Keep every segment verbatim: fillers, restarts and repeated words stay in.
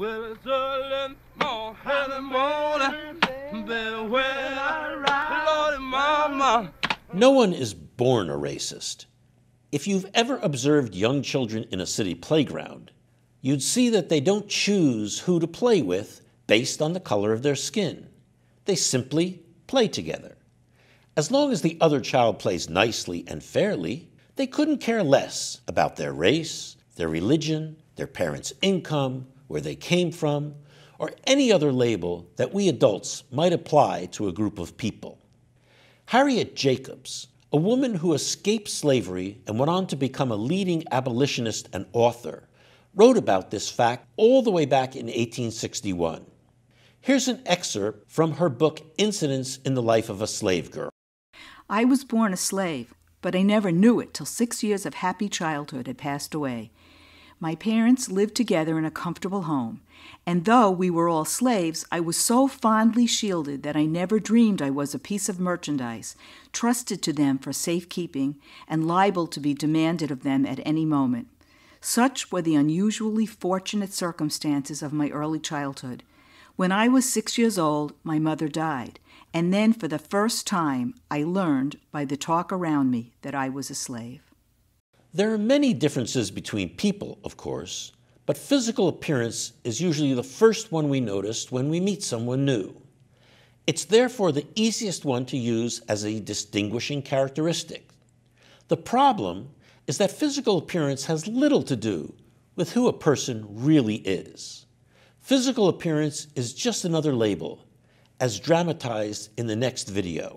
Well, it's early morning, early morning, but when I ride, Lordy Mama. No one is born a racist. If you've ever observed young children in a city playground, you'd see that they don't choose who to play with based on the color of their skin. They simply play together. As long as the other child plays nicely and fairly, they couldn't care less about their race, their religion, their parents' income, where they came from, or any other label that we adults might apply to a group of people. Harriet Jacobs, a woman who escaped slavery and went on to become a leading abolitionist and author, wrote about this fact all the way back in eighteen sixty-one. Here's an excerpt from her book, Incidents in the Life of a Slave Girl. I was born a slave, but I never knew it till six years of happy childhood had passed away. My parents lived together in a comfortable home, and though we were all slaves, I was so fondly shielded that I never dreamed I was a piece of merchandise, trusted to them for safekeeping and liable to be demanded of them at any moment. Such were the unusually fortunate circumstances of my early childhood. When I was six years old, my mother died, and then for the first time I learned by the talk around me that I was a slave. There are many differences between people, of course, but physical appearance is usually the first one we notice when we meet someone new. It's therefore the easiest one to use as a distinguishing characteristic. The problem is that physical appearance has little to do with who a person really is. Physical appearance is just another label, as dramatized in the next video.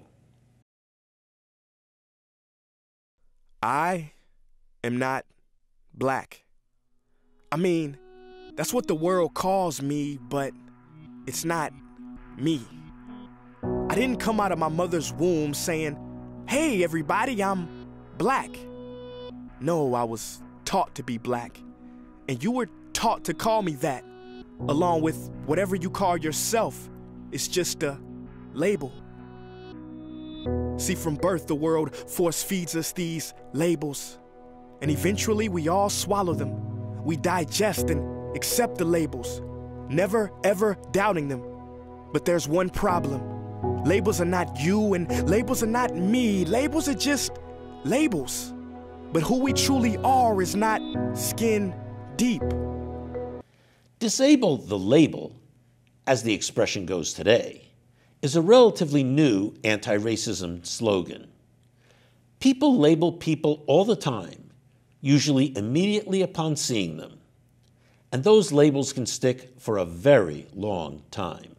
I am not black. I mean, that's what the world calls me, but it's not me. I didn't come out of my mother's womb saying, "Hey, everybody, I'm black." No, I was taught to be black, and you were taught to call me that, along with whatever you call yourself. It's just a label. See, from birth, the world force feeds us these labels. And eventually we all swallow them. We digest and accept the labels, never ever doubting them. But there's one problem. Labels are not you and labels are not me. Labels are just labels. But who we truly are is not skin deep. Disable the label, as the expression goes today, is a relatively new anti-racism slogan. People label people all the time, usually immediately upon seeing them. And those labels can stick for a very long time.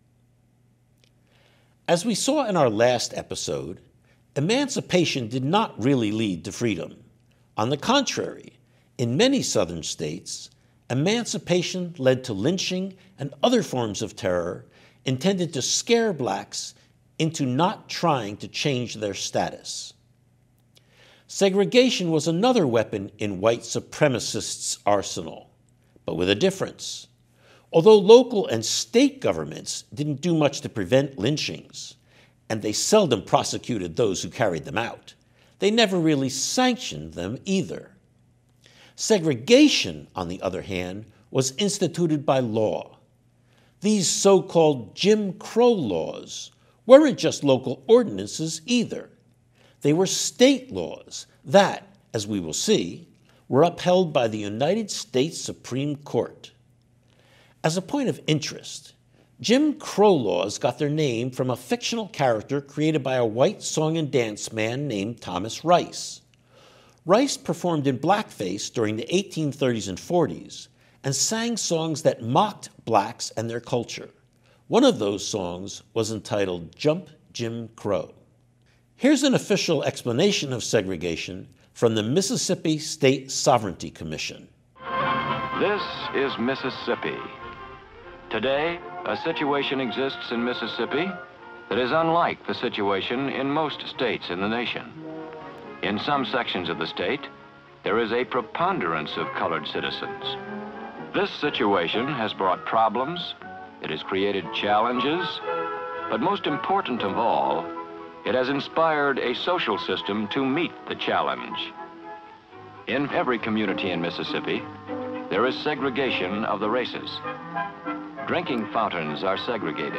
As we saw in our last episode, emancipation did not really lead to freedom. On the contrary, in many southern states, emancipation led to lynching and other forms of terror intended to scare blacks into not trying to change their status. Segregation was another weapon in white supremacists' arsenal, but with a difference. Although local and state governments didn't do much to prevent lynchings, and they seldom prosecuted those who carried them out, they never really sanctioned them either. Segregation, on the other hand, was instituted by law. These so-called Jim Crow laws weren't just local ordinances either. They were state laws that, as we will see, were upheld by the United States Supreme Court. As a point of interest, Jim Crow laws got their name from a fictional character created by a white song and dance man named Thomas Rice. Rice performed in blackface during the eighteen thirties and forties and sang songs that mocked blacks and their culture. One of those songs was entitled Jump Jim Crow. Here's an official explanation of segregation from the Mississippi State Sovereignty Commission. This is Mississippi. Today, a situation exists in Mississippi that is unlike the situation in most states in the nation. In some sections of the state, there is a preponderance of colored citizens. This situation has brought problems, it has created challenges, but most important of all, it has inspired a social system to meet the challenge. In every community in Mississippi, there is segregation of the races. Drinking fountains are segregated.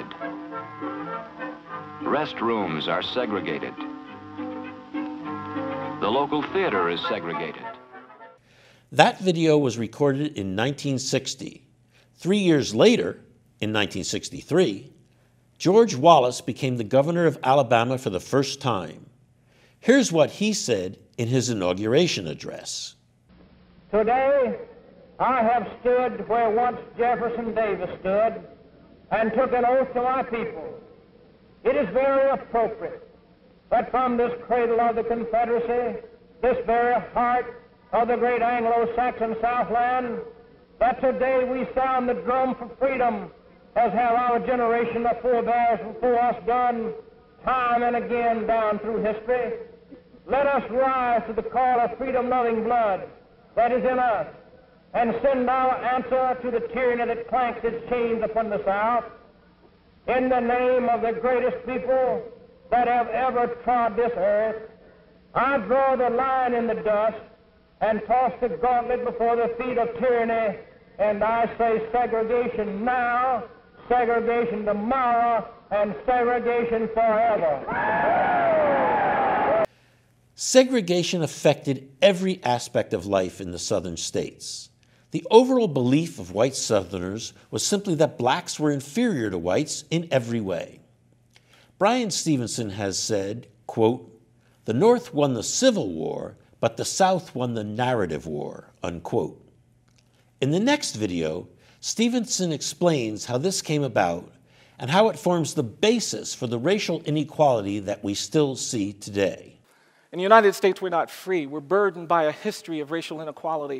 Restrooms are segregated. The local theater is segregated. That video was recorded in nineteen sixty. Three years later, in nineteen sixty-three, George Wallace became the governor of Alabama for the first time. Here's what he said in his inauguration address. Today, I have stood where once Jefferson Davis stood and took an oath to my people. It is very appropriate that from this cradle of the Confederacy, this very heart of the great Anglo-Saxon Southland, that today we sound the drum for freedom, as have our generation of forebears before us done time and again down through history. Let us rise to the call of freedom-loving blood that is in us, and send our answer to the tyranny that clanks its chains upon the South. In the name of the greatest people that have ever trod this earth, I draw the line in the dust and toss the gauntlet before the feet of tyranny, and I say segregation now, segregation tomorrow, and segregation forever. Segregation affected every aspect of life in the southern states. The overall belief of white Southerners was simply that blacks were inferior to whites in every way. Bryan Stevenson has said, quote, "The North won the Civil War, but the South won the narrative war," unquote. In the next video, Stevenson explains how this came about and how it forms the basis for the racial inequality that we still see today. In the United States, we're not free. We're burdened by a history of racial inequality.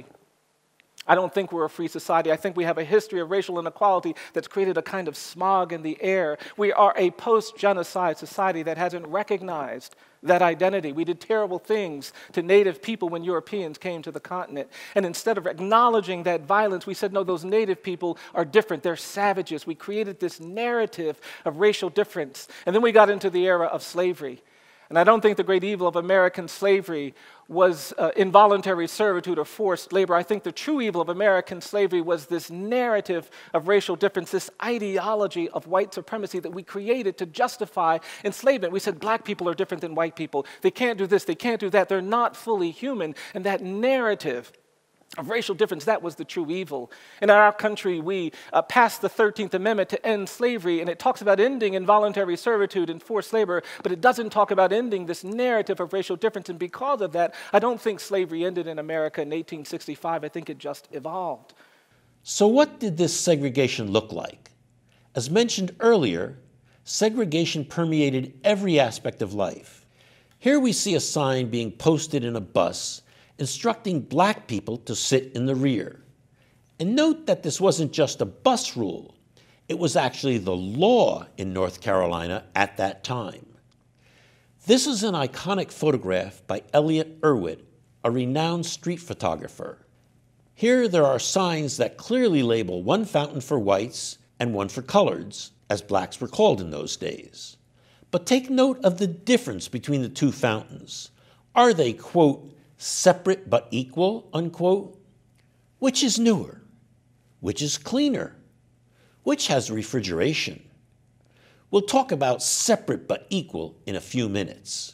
I don't think we're a free society. I think we have a history of racial inequality that's created a kind of smog in the air. We are a post-genocide society that hasn't recognized that identity. We did terrible things to Native people when Europeans came to the continent. And instead of acknowledging that violence, we said, no, those Native people are different. They're savages. We created this narrative of racial difference. And then we got into the era of slavery. And I don't think the great evil of American slavery was uh, involuntary servitude or forced labor. I think the true evil of American slavery was this narrative of racial difference, this ideology of white supremacy that we created to justify enslavement. We said black people are different than white people. They can't do this, they can't do that. They're not fully human. And that narrative of racial difference, that was the true evil. In our country, we uh, passed the thirteenth Amendment to end slavery, and it talks about ending involuntary servitude and forced labor, but it doesn't talk about ending this narrative of racial difference. And because of that, I don't think slavery ended in America in eighteen sixty-five. I think it just evolved. So what did this segregation look like? As mentioned earlier, segregation permeated every aspect of life. Here we see a sign being posted in a bus instructing black people to sit in the rear. And note that this wasn't just a bus rule. It was actually the law in North Carolina at that time. This is an iconic photograph by Elliott Erwitt, a renowned street photographer. Here there are signs that clearly label one fountain for whites and one for coloreds, as blacks were called in those days. But take note of the difference between the two fountains. Are they, quote, separate but equal, unquote? Which is newer? Which is cleaner? Which has refrigeration? We'll talk about separate but equal in a few minutes.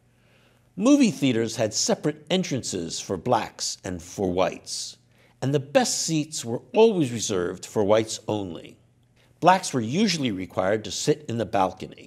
Movie theaters had separate entrances for blacks and for whites, and the best seats were always reserved for whites only. Blacks were usually required to sit in the balcony.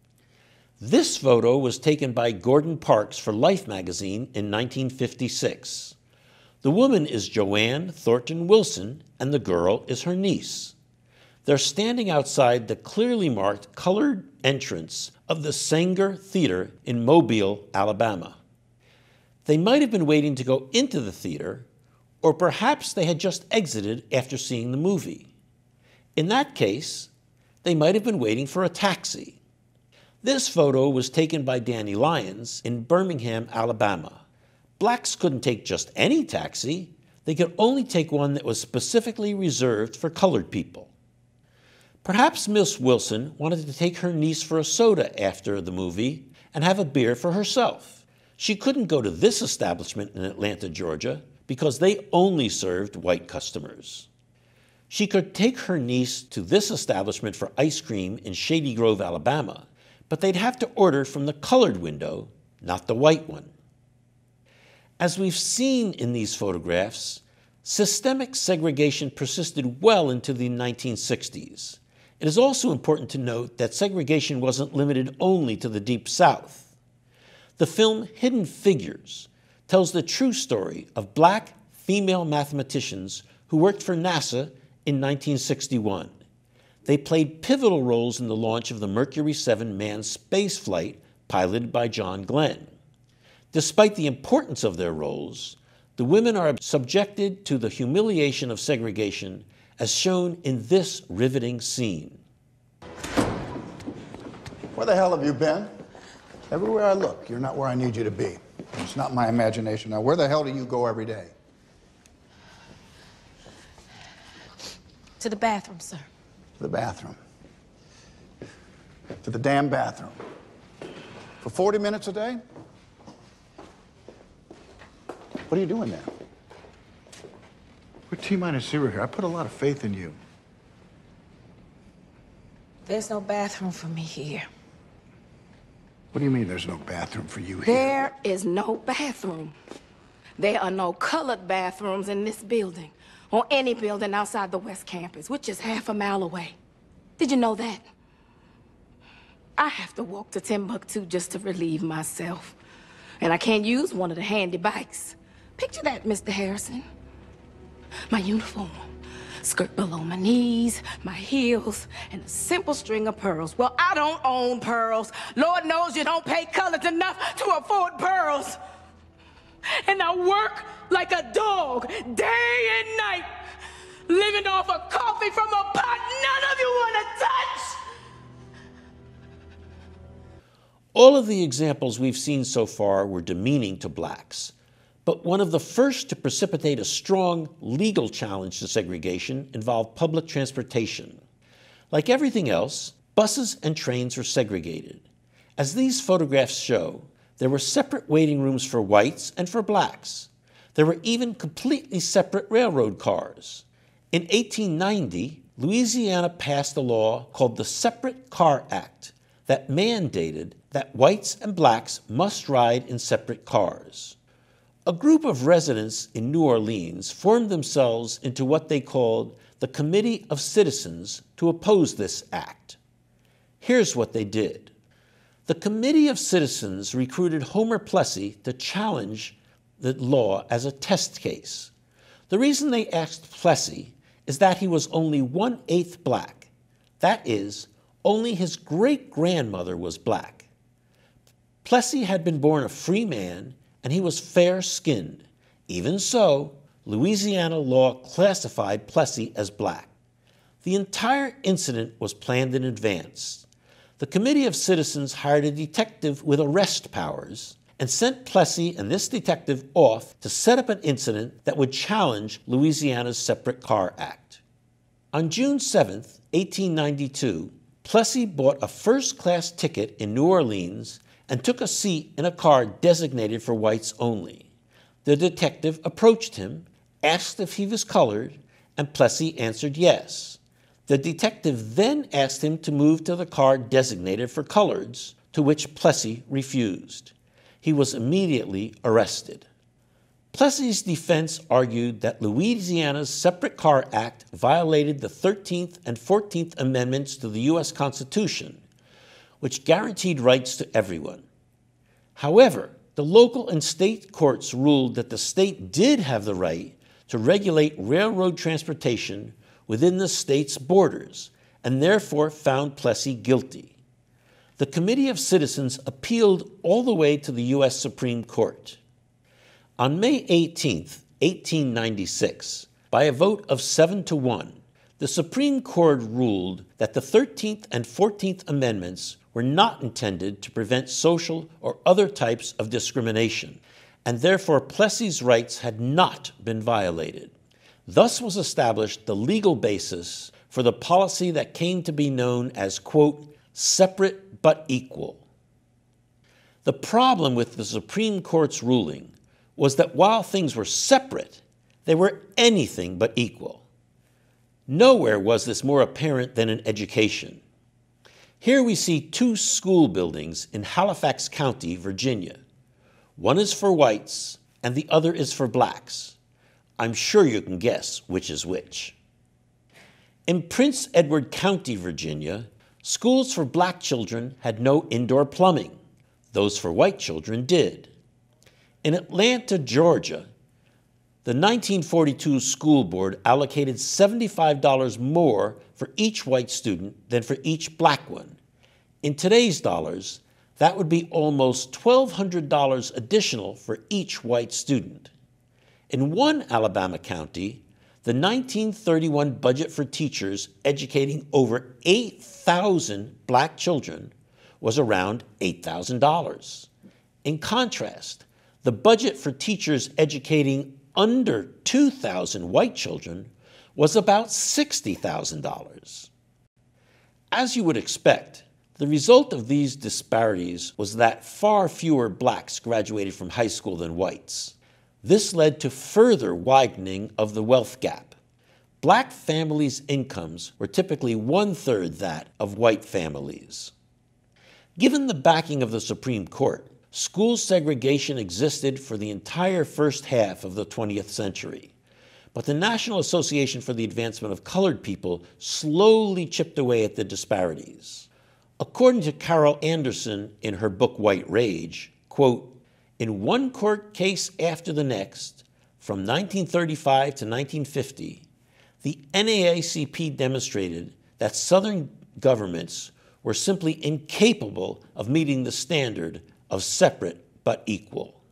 This photo was taken by Gordon Parks for Life magazine in nineteen fifty-six. The woman is Joanne Thornton Wilson, and the girl is her niece. They're standing outside the clearly marked colored entrance of the Sanger Theater in Mobile, Alabama. They might have been waiting to go into the theater, or perhaps they had just exited after seeing the movie. In that case, they might have been waiting for a taxi. This photo was taken by Danny Lyons in Birmingham, Alabama. Blacks couldn't take just any taxi. They could only take one that was specifically reserved for colored people. Perhaps Miss Wilson wanted to take her niece for a soda after the movie and have a beer for herself. She couldn't go to this establishment in Atlanta, Georgia, because they only served white customers. She could take her niece to this establishment for ice cream in Shady Grove, Alabama, but they'd have to order from the colored window, not the white one. As we've seen in these photographs, systemic segregation persisted well into the nineteen sixties. It is also important to note that segregation wasn't limited only to the Deep South. The film Hidden Figures tells the true story of black female mathematicians who worked for NASA in nineteen sixty-one. They played pivotal roles in the launch of the Mercury seven manned spaceflight piloted by John Glenn. Despite the importance of their roles, the women are subjected to the humiliation of segregation as shown in this riveting scene. Where the hell have you been? Everywhere I look, you're not where I need you to be. It's not my imagination. Now, where the hell do you go every day? To the bathroom, sir. To the bathroom. To the damn bathroom. For forty minutes a day? What are you doing there? We're T-minus zero here. I put a lot of faith in you. There's no bathroom for me here. What do you mean there's no bathroom for you here? There is no bathroom. There are no colored bathrooms in this building or any building outside the West Campus, which is half a mile away. Did you know that? I have to walk to Timbuktu just to relieve myself. And I can't use one of the handy bikes. Picture that, Mister Harrison. My uniform, skirt below my knees, my heels, and a simple string of pearls. Well, I don't own pearls. Lord knows you don't pay colors enough to afford pearls. And I work like a dog, day and night, living off of coffee from a pot none of you want to touch. All of the examples we've seen so far were demeaning to blacks. But one of the first to precipitate a strong legal challenge to segregation involved public transportation. Like everything else, buses and trains were segregated. As these photographs show, there were separate waiting rooms for whites and for blacks. There were even completely separate railroad cars. In eighteen ninety, Louisiana passed a law called the Separate Car Act that mandated that whites and blacks must ride in separate cars. A group of residents in New Orleans formed themselves into what they called the Committee of Citizens to oppose this act. Here's what they did. The Committee of Citizens recruited Homer Plessey to challenge the law as a test case. The reason they asked Plessey is that he was only one-eighth black. That is, only his great-grandmother was black. Plessey had been born a free man, and he was fair-skinned. Even so, Louisiana law classified Plessey as black. The entire incident was planned in advance. The Committee of Citizens hired a detective with arrest powers and sent Plessey and this detective off to set up an incident that would challenge Louisiana's Separate Car Act. On June seventh, eighteen ninety-two, Plessey bought a first-class ticket in New Orleans and took a seat in a car designated for whites only. The detective approached him, asked if he was colored, and Plessey answered yes. The detective then asked him to move to the car designated for coloreds, to which Plessey refused. He was immediately arrested. Plessey's defense argued that Louisiana's Separate Car Act violated the thirteenth and fourteenth Amendments to the U S Constitution, which guaranteed rights to everyone. However, the local and state courts ruled that the state did have the right to regulate railroad transportation within the state's borders, and therefore found Plessey guilty. The Committee of Citizens appealed all the way to the U S Supreme Court. On May eighteenth, eighteen ninety-six, by a vote of seven to one, the Supreme Court ruled that the thirteenth and fourteenth Amendments were not intended to prevent social or other types of discrimination, and therefore Plessey's rights had not been violated. Thus was established the legal basis for the policy that came to be known as, quote, separate but equal. The problem with the Supreme Court's ruling was that while things were separate, they were anything but equal. Nowhere was this more apparent than in education. Here we see two school buildings in Halifax County, Virginia. One is for whites and the other is for blacks. I'm sure you can guess which is which. In Prince Edward County, Virginia, schools for black children had no indoor plumbing. Those for white children did. In Atlanta, Georgia, the nineteen forty-two school board allocated seventy-five dollars more for each white student than for each black one. In today's dollars, that would be almost twelve hundred dollars additional for each white student. In one Alabama county, the nineteen thirty-one budget for teachers educating over eight thousand black children was around eight thousand dollars. In contrast, the budget for teachers educating under two thousand white children was about sixty thousand dollars. As you would expect, the result of these disparities was that far fewer blacks graduated from high school than whites. This led to further widening of the wealth gap. Black families' incomes were typically one-third that of white families. Given the backing of the Supreme Court, school segregation existed for the entire first half of the twentieth century. But the National Association for the Advancement of Colored People slowly chipped away at the disparities. According to Carol Anderson in her book White Rage, quote, in one court case after the next, from nineteen thirty-five to nineteen fifty, the N double A C P demonstrated that Southern governments were simply incapable of meeting the standard of separate but equal.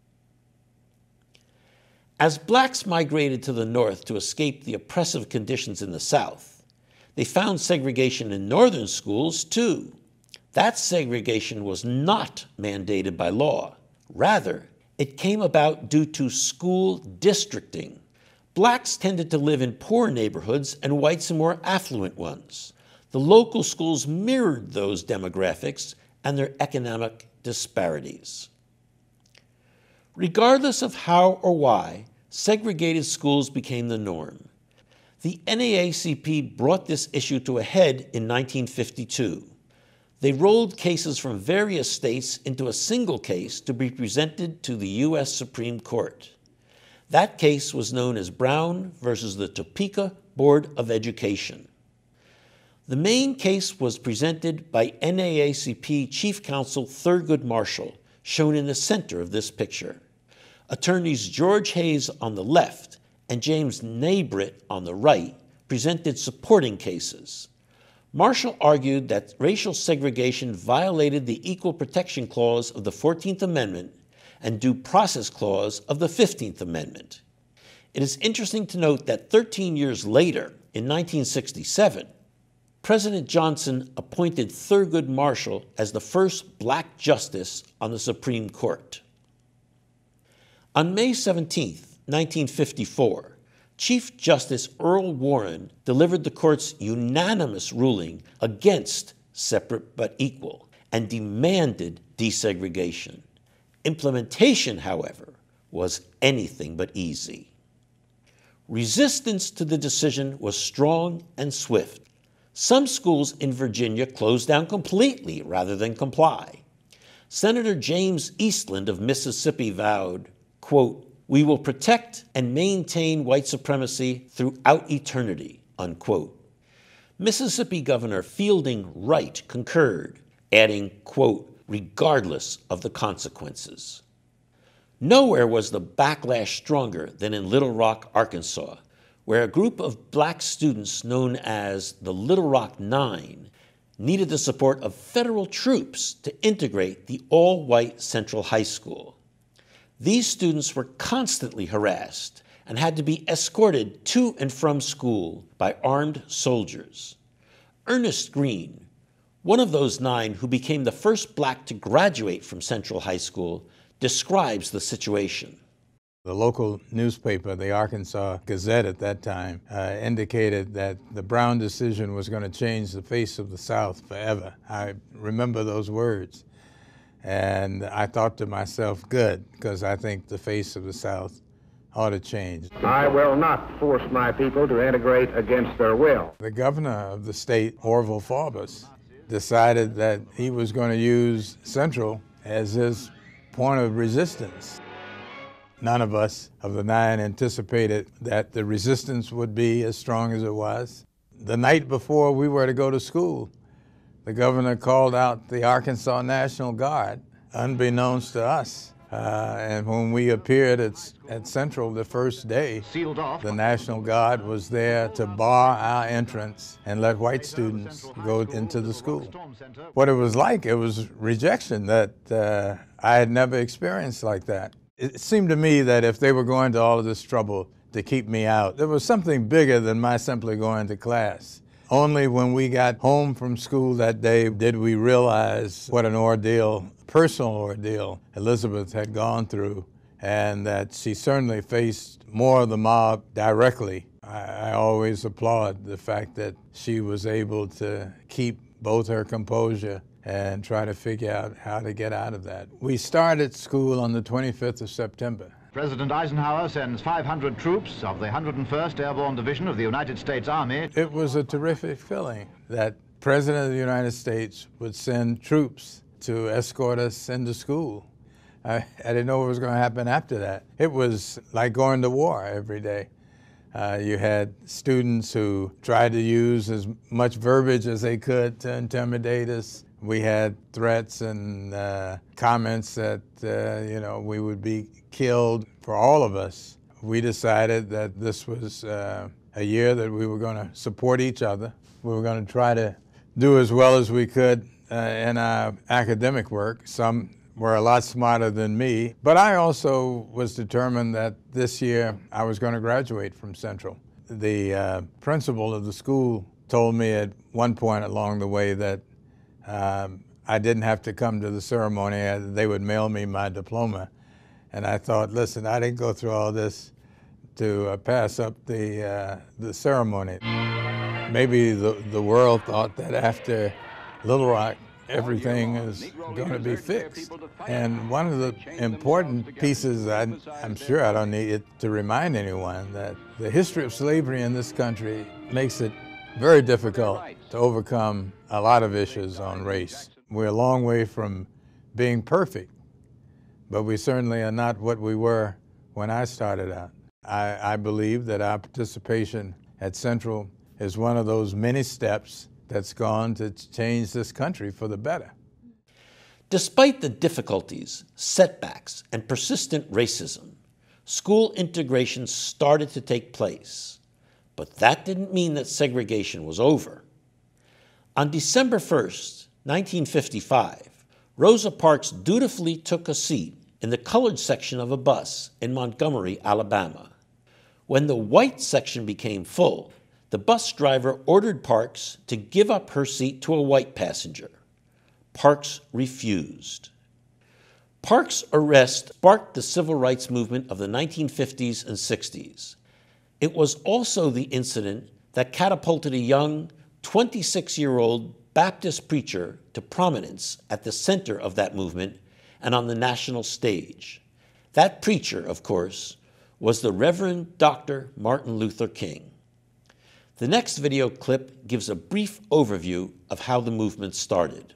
As blacks migrated to the North to escape the oppressive conditions in the South, they found segregation in northern schools too. That segregation was not mandated by law. Rather, it came about due to school districting. Blacks tended to live in poor neighborhoods and whites in more affluent ones. The local schools mirrored those demographics and their economic disparities. Regardless of how or why, segregated schools became the norm. The N double A C P brought this issue to a head in nineteen fifty-two. They rolled cases from various states into a single case to be presented to the U S Supreme Court. That case was known as Brown versus the Topeka Board of Education. The main case was presented by N double A C P Chief Counsel Thurgood Marshall, shown in the center of this picture. Attorneys George Hayes on the left and James Eastland on the right presented supporting cases. Marshall argued that racial segregation violated the Equal Protection Clause of the fourteenth Amendment and Due Process Clause of the fifteenth Amendment. It is interesting to note that thirteen years later, in nineteen sixty-seven, President Johnson appointed Thurgood Marshall as the first black justice on the Supreme Court. On May seventeenth, nineteen fifty-four, Chief Justice Earl Warren delivered the court's unanimous ruling against separate but equal and demanded desegregation. Implementation, however, was anything but easy. Resistance to the decision was strong and swift. Some schools in Virginia closed down completely rather than comply. Senator James Eastland of Mississippi vowed, quote, "We will protect and maintain white supremacy throughout eternity," unquote. Mississippi Governor Fielding Wright concurred, adding, quote, "regardless of the consequences." Nowhere was the backlash stronger than in Little Rock, Arkansas, where a group of black students known as the Little Rock Nine needed the support of federal troops to integrate the all-white Central High School. These students were constantly harassed and had to be escorted to and from school by armed soldiers. Ernest Green, one of those nine who became the first black to graduate from Central High School, describes the situation. The local newspaper, the Arkansas Gazette at that time, uh, indicated that the Brown decision was going to change the face of the South forever. I remember those words. And I thought to myself, good, because I think the face of the South ought to change. I will not force my people to integrate against their will. The governor of the state, Orville Forbes, decided that he was going to use Central as his point of resistance. None of us of the nine anticipated that the resistance would be as strong as it was. The night before we were to go to school, the governor called out the Arkansas National Guard, unbeknownst to us. Uh, and when we appeared at, at Central the first day, sealed off, the National Guard was there to bar our entrance and let white students go into the school. What it was like, it was rejection that uh, I had never experienced like that. It seemed to me that if they were going to all of this trouble to keep me out, there was something bigger than my simply going to class. Only when we got home from school that day did we realize what an ordeal, personal ordeal, Elizabeth had gone through, and that she certainly faced more of the mob directly. I, I always applaud the fact that she was able to keep both her composure and try to figure out how to get out of that. We started school on the twenty-fifth of September. President Eisenhower sends five hundred troops of the one hundred first Airborne Division of the United States Army. It was a terrific feeling that President of the United States would send troops to escort us into school. I, I didn't know what was going to happen after that. It was like going to war every day. Uh, you had students who tried to use as much verbiage as they could to intimidate us. We had threats and uh, comments that, uh, you know, we would be killed. For all of us, we decided that this was uh, a year that we were going to support each other. We were going to try to do as well as we could uh, in our academic work. Some were a lot smarter than me, but I also was determined that this year I was going to graduate from Central. The uh, principal of the school told me at one point along the way that um, I didn't have to come to the ceremony. They would mail me my diploma. And I thought, listen, I didn't go through all this to uh, pass up the, uh, the ceremony. Maybe the, the world thought that after Little Rock, everything is going to be fixed. And one of the important pieces, I, I'm sure I don't need it to remind anyone, that the history of slavery in this country makes it very difficult to overcome a lot of issues on race. We're a long way from being perfect, but we certainly are not what we were when I started out. I, I believe that our participation at Central is one of those many steps that's gone to change this country for the better. Despite the difficulties, setbacks, and persistent racism, school integration started to take place. But that didn't mean that segregation was over. On December first, nineteen fifty-five, Rosa Parks dutifully took a seat in the colored section of a bus in Montgomery, Alabama. When the white section became full, the bus driver ordered Parks to give up her seat to a white passenger. Parks refused. Parks' arrest sparked the civil rights movement of the nineteen fifties and sixties. It was also the incident that catapulted a young twenty-six-year-old Baptist preacher to prominence at the center of that movement and on the national stage. That preacher, of course, was the Reverend Doctor Martin Luther King. The next video clip gives a brief overview of how the movement started.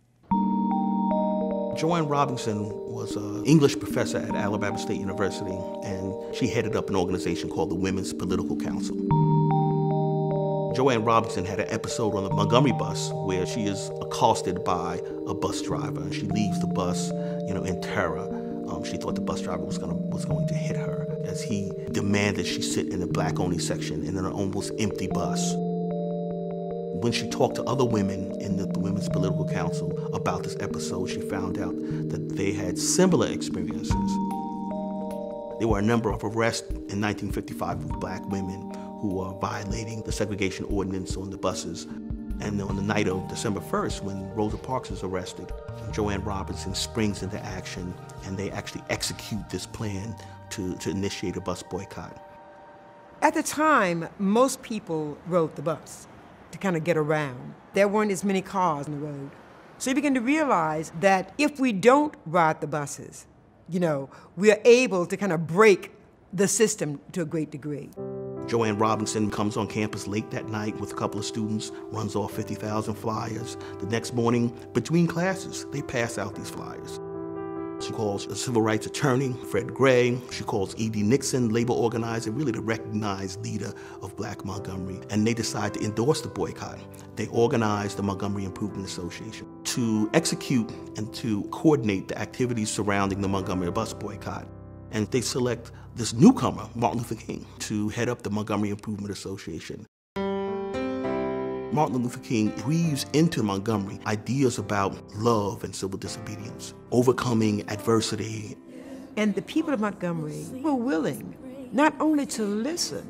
Joanne Robinson was an English professor at Alabama State University, and she headed up an organization called the Women's Political Council. Joanne Robinson had an episode on the Montgomery bus where she is accosted by a bus driver, and she leaves the bus, you know, in terror. Um, she thought the bus driver was gonna was going to hit her as he demanded she sit in the black-only section in an almost empty bus. When she talked to other women in the Women's Political Council about this episode, she found out that they had similar experiences. There were a number of arrests in nineteen fifty-five of black women who were violating the segregation ordinance on the buses. And on the night of December first, when Rosa Parks is arrested, Joanne Robinson springs into action, and they actually execute this plan to, to initiate a bus boycott. At the time, most people rode the bus to kind of get around. There weren't as many cars on the road. So you begin to realize that if we don't ride the buses, you know, we are able to kind of break the system to a great degree. Joanne Robinson comes on campus late that night with a couple of students, runs off fifty thousand flyers. The next morning, between classes, they pass out these flyers. She calls a civil rights attorney, Fred Gray. She calls E D Nixon, labor organizer, really the recognized leader of Black Montgomery. And they decide to endorse the boycott. They organize the Montgomery Improvement Association to execute and to coordinate the activities surrounding the Montgomery bus boycott. And they select this newcomer, Martin Luther King, to head up the Montgomery Improvement Association. Martin Luther King weaves into Montgomery ideas about love and civil disobedience, overcoming adversity. And the people of Montgomery were willing not only to listen,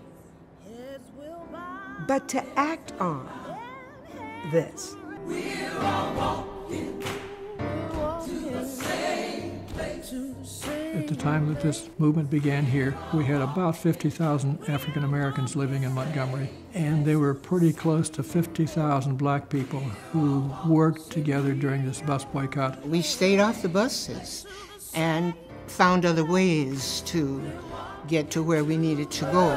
but to act on this. We're all walking to the same place. At the time that this movement began here, we had about fifty thousand African Americans living in Montgomery, and there were pretty close to fifty thousand black people who worked together during this bus boycott. We stayed off the buses and found other ways to get to where we needed to go.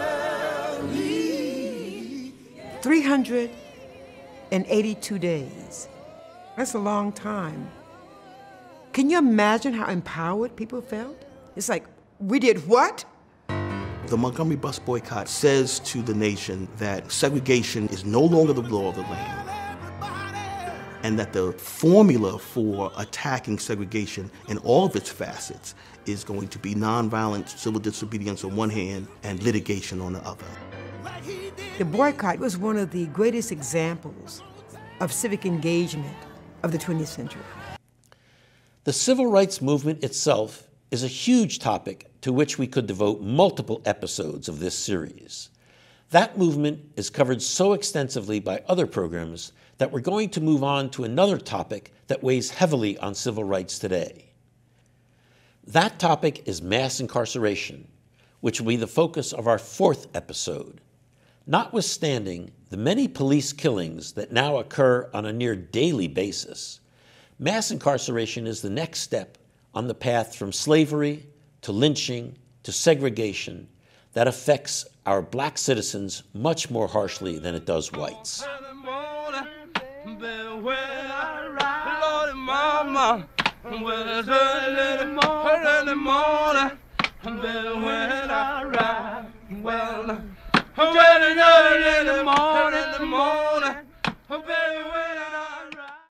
three hundred eighty-two days. That's a long time. Can you imagine how empowered people felt? It's like, we did what? The Montgomery bus boycott says to the nation that segregation is no longer the law of the land, and that the formula for attacking segregation in all of its facets is going to be nonviolent civil disobedience on one hand and litigation on the other. The boycott was one of the greatest examples of civic engagement of the twentieth century. The civil rights movement itself is a huge topic to which we could devote multiple episodes of this series. That movement is covered so extensively by other programs that we're going to move on to another topic that weighs heavily on civil rights today. That topic is mass incarceration, which will be the focus of our fourth episode. Notwithstanding the many police killings that now occur on a near daily basis, mass incarceration is the next step on the path from slavery to lynching to segregation that affects our black citizens much more harshly than it does whites. In the morning, in the morning.